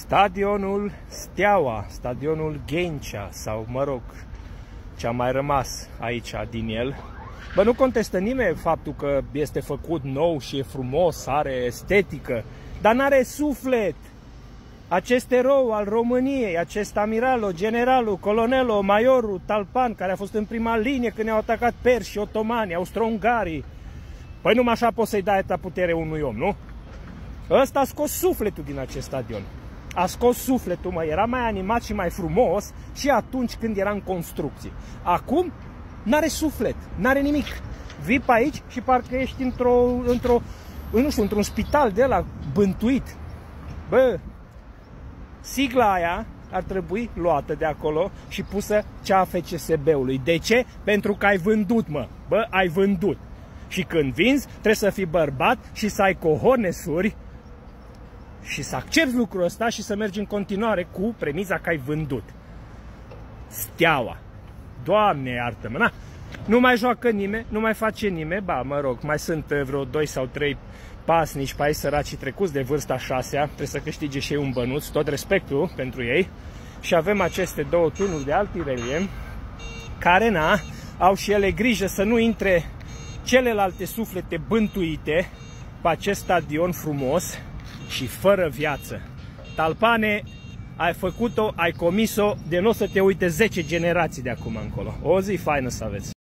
Stadionul Steaua, stadionul Ghencea sau, mă rog, ce a mai rămas aici din el. Bă, nu contestă nimeni faptul că este făcut nou și e frumos, are estetică, dar n-are suflet. Acest erou al României, acest amiralo, generalul, colonelul, maiorul Talpan, care a fost în prima linie când ne-au atacat perși, otomani, austro-ungarii. Păi numai așa poți să-i dai atâta putere unui om, nu? Ăsta a scos sufletul din acest stadion. A scos sufletul, mă, era mai animat și mai frumos și atunci când era în construcții. Acum n-are suflet, n-are nimic. Vii pe aici și parcă ești într-un spital de ăla bântuit. Bă, sigla aia ar trebui luată de acolo și pusă cea a FCSB-ului. De ce? Pentru că ai vândut, mă. Bă, ai vândut. Și când vinzi, trebuie să fii bărbat și să ai cojonesuri și să accepti lucrul ăsta și să mergi în continuare cu premiza că ai vândut. Steaua. Doamne iartă-mă, na. Nu mai joacă nimeni, nu mai face nimeni. Ba, mă rog, mai sunt vreo 2 sau 3 pasnici pe aici, săracii trecuți de vârsta 6-a. Trebuie să câștige și ei un bănuț, tot respectul pentru ei. Și avem aceste două tunuri de altirelie care, na, au și ele grijă să nu intre celelalte suflete bântuite pe acest stadion frumos și fără viață. Talpane, ai făcut-o, ai comis-o, de nu o să te uite 10 generații de acum încolo. O zi faină să aveți!